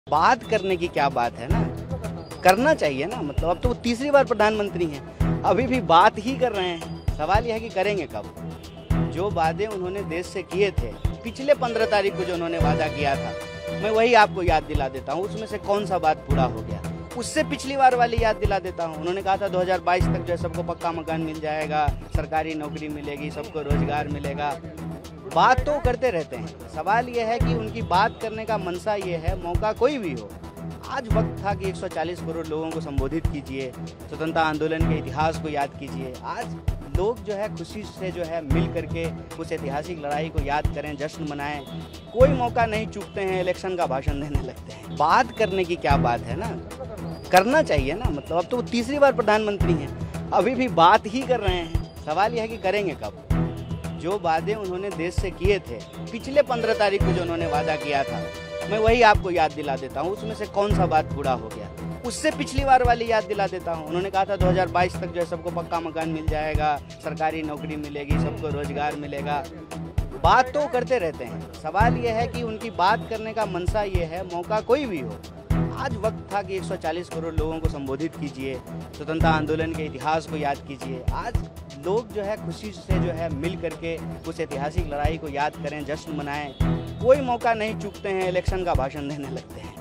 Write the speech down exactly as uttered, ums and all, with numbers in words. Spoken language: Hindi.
बात करने की क्या बात है ना, करना चाहिए ना। मतलब अब तो वो तीसरी बार प्रधानमंत्री हैं, अभी भी बात ही कर रहे हैं। सवाल यह है कि करेंगे कब। जो वादे उन्होंने देश से किए थे, पिछले पंद्रह तारीख को जो उन्होंने वादा किया था, मैं वही आपको याद दिला देता हूँ। उसमें से कौन सा बात पूरा हो गया, उससे पिछली बार वाली याद दिला देता हूँ। उन्होंने कहा था दो हज़ार बाईस तक जो है सबको पक्का मकान मिल जाएगा, सरकारी नौकरी मिलेगी, सबको रोजगार मिलेगा। बात तो करते रहते हैं। सवाल यह है कि उनकी बात करने का मनसा ये है, मौका कोई भी हो। आज वक्त था कि एक सौ चालीस करोड़ लोगों को संबोधित कीजिए, स्वतंत्रता आंदोलन के इतिहास को याद कीजिए। आज लोग जो है खुशी से जो है मिल करके उस ऐतिहासिक लड़ाई को याद करें, जश्न मनाएं। कोई मौका नहीं चूकते हैं, इलेक्शन का भाषण देने लगते हैं। बात करने की क्या बात है ना, करना चाहिए ना। मतलब अब तो वो तीसरी बार प्रधानमंत्री हैं, अभी भी बात ही कर रहे हैं। सवाल यह है कि करेंगे कब। जो वादे उन्होंने देश से किए थे, पिछले पंद्रह तारीख को जो उन्होंने वादा किया था, मैं वही आपको याद दिला देता हूँ। उसमें से कौन सा बात पूरा हो गया, उससे पिछली बार वाली याद दिला देता हूँ। उन्होंने कहा था दो हज़ार बाईस तक जो है सबको पक्का मकान मिल जाएगा, सरकारी नौकरी मिलेगी, सबको रोजगार मिलेगा। बात तो करते रहते हैं। सवाल यह है कि उनकी बात करने का मनसा ये है, मौका कोई भी हो। आज वक्त था कि एक सौ चालीस करोड़ लोगों को संबोधित कीजिए, स्वतंत्रता आंदोलन के इतिहास को याद कीजिए। आज लोग जो है खुशी से जो है मिल करके उस ऐतिहासिक लड़ाई को याद करें, जश्न मनाएं। कोई मौका नहीं चूकते हैं, इलेक्शन का भाषण देने लगते हैं।